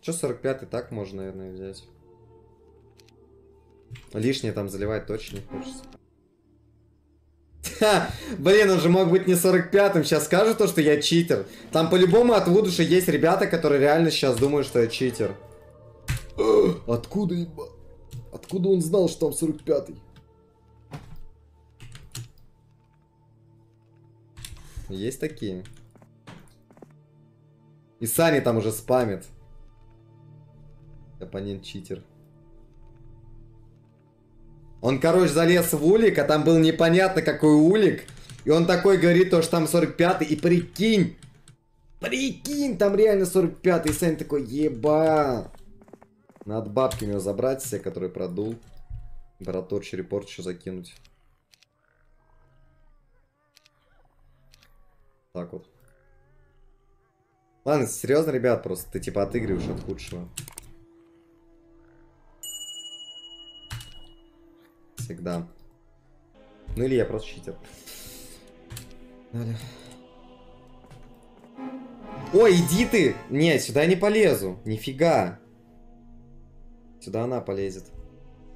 Че 45-й так можно, наверное, взять. Лишнее там заливать точно не хочется. Ха, блин, он же мог быть не 45-м. Сейчас скажут то, что я читер. Там по-любому от Вудуша есть ребята, которые реально сейчас думают, что я читер. Откуда, еба? Откуда он знал, что там 45-й? Есть такие. И Сани там уже спамит. Оппонент читер. Он, короче, залез в улик, а там был непонятно какой улик. И он такой говорит, то, что там 45-й. И прикинь, там реально 45-й. И Сань такой, еба. Надо бабки у него забрать все, которые продул. Братор, черепорт еще закинуть. Так вот. Ладно, серьезно, ребят, просто ты типа отыгрываешь от худшего. Всегда. Ну или я просто читер. Далее. Ой, иди ты! Не, сюда я не полезу. Нифига. Сюда она полезет.